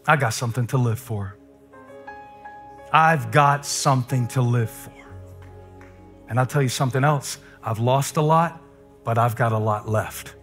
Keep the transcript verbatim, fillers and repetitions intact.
I got something to live for. I've got something to live for. And I'll tell you something else. I've lost a lot, but I've got a lot left.